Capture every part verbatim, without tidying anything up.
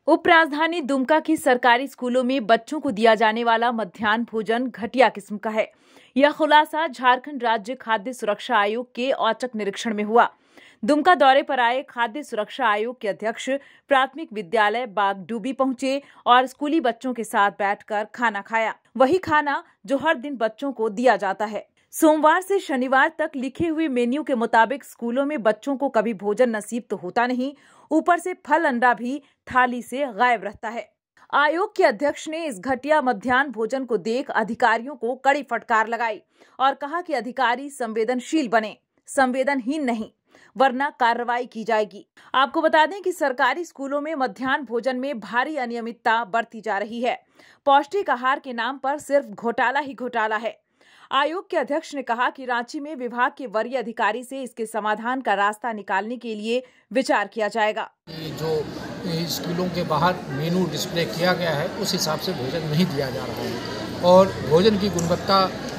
उप राजधानी दुमका की सरकारी स्कूलों में बच्चों को दिया जाने वाला मध्याह्न भोजन घटिया किस्म का है। यह खुलासा झारखंड राज्य खाद्य सुरक्षा आयोग के औचक निरीक्षण में हुआ। दुमका दौरे पर आए खाद्य सुरक्षा आयोग के अध्यक्ष प्राथमिक विद्यालय बागडूबी पहुंचे और स्कूली बच्चों के साथ बैठकर खाना खाया। वही खाना जो हर दिन बच्चों को दिया जाता है। सोमवार से शनिवार तक लिखे हुए मेन्यू के मुताबिक स्कूलों में बच्चों को कभी भोजन नसीब तो होता नहीं, ऊपर से फल अंडा भी थाली से गायब रहता है। आयोग के अध्यक्ष ने इस घटिया मध्याह्न भोजन को देख अधिकारियों को कड़ी फटकार लगाई और कहा कि अधिकारी संवेदनशील बने, संवेदनहीन नहीं, वरना कार्रवाई की जाएगी। आपको बता दें कि सरकारी स्कूलों में मध्याह्न भोजन में भारी अनियमितता बरती जा रही है। पौष्टिक आहार के नाम पर सिर्फ घोटाला ही घोटाला है। आयोग के अध्यक्ष ने कहा कि रांची में विभाग के वरीय अधिकारी से इसके समाधान का रास्ता निकालने के लिए विचार किया जाएगा। जो स्कूलों के बाहर मेनू डिस्प्ले किया गया है उस हिसाब से भोजन नहीं दिया जा रहा है और भोजन की गुणवत्ता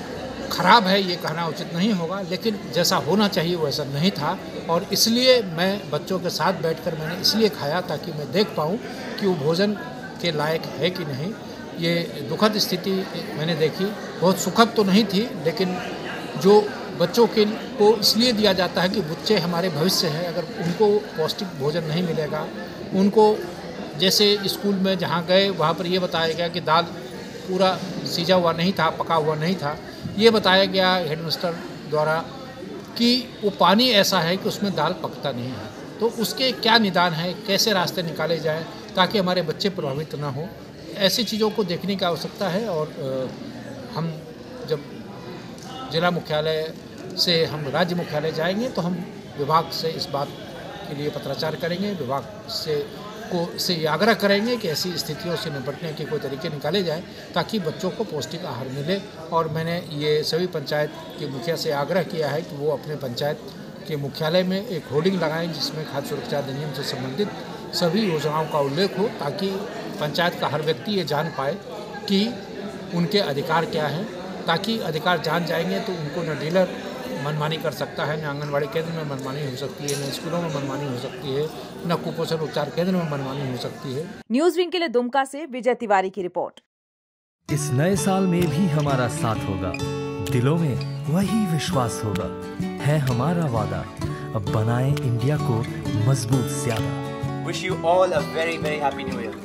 खराब है ये कहना उचित नहीं होगा, लेकिन जैसा होना चाहिए वैसा नहीं था और इसलिए मैं बच्चों के साथ बैठकर मैंने इसलिए खाया ताकि मैं देख पाऊँ कि वो भोजन के लायक है कि नहीं। ये दुखद स्थिति मैंने देखी, बहुत सुखद तो नहीं थी, लेकिन जो बच्चों के को इसलिए दिया जाता है कि बच्चे हमारे भविष्य हैं। अगर उनको पौष्टिक भोजन नहीं मिलेगा, उनको जैसे स्कूल में जहाँ गए वहाँ पर ये बताया गया कि दाल पूरा सीजा हुआ नहीं था, पका हुआ नहीं था। ये बताया गया हेडमास्टर द्वारा कि वो पानी ऐसा है कि उसमें दाल पकता नहीं है। तो उसके क्या निदान है, कैसे रास्ते निकाले जाएँ ताकि हमारे बच्चे प्रभावित ना हो, ऐसी चीज़ों को देखने की आवश्यकता है। और आ, हम जब जिला मुख्यालय से हम राज्य मुख्यालय जाएंगे तो हम विभाग से इस बात के लिए पत्राचार करेंगे, विभाग से को से आग्रह करेंगे कि ऐसी स्थितियों से निपटने के कोई तरीके निकाले जाए ताकि बच्चों को पौष्टिक आहार मिले। और मैंने ये सभी पंचायत के मुखिया से आग्रह किया है कि वो अपने पंचायत के मुख्यालय में एक होर्डिंग लगाएं जिसमें खाद्य सुरक्षा अधिनियम से संबंधित सभी योजनाओं का उल्लेख हो ताकि पंचायत का हर व्यक्ति ये जान पाए कि उनके अधिकार क्या हैं। ताकि अधिकार जान जाएंगे तो उनको न डीलर मनमानी कर सकता है, न आंगनबाड़ी केंद्र में मनमानी हो सकती है, न स्कूलों में मनमानी हो सकती है, न कुपोषण उपचार केंद्र में मनमानी हो सकती है। न्यूज विंग के लिए दुमका से विजय तिवारी की रिपोर्ट। इस नए साल में भी हमारा साथ होगा, दिलों में वही विश्वास होगा, है हमारा वादा, अब बनाए इंडिया को मजबूत ज्यादा। Wish you all a very very happy new year.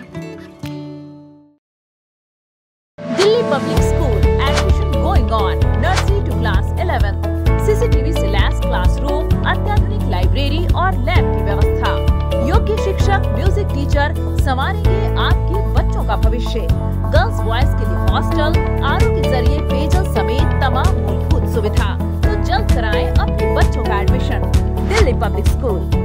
Delhi Public School admission going on nursery to class eleventh. C C T V से लैस क्लासरूम, अत्याधुनिक लाइब्रेरी और लैब की व्यवस्था। योग्य शिक्षक, म्यूजिक टीचर संवारेंगे आपके बच्चों का भविष्य। गर्ल्स बॉयज के लिए हॉस्टल, आर ओ के जरिए पेयजल समेत तमाम मूलभूत सुविधा। तो जल्द कराएं अपने बच्चों का एडमिशन। Delhi public school.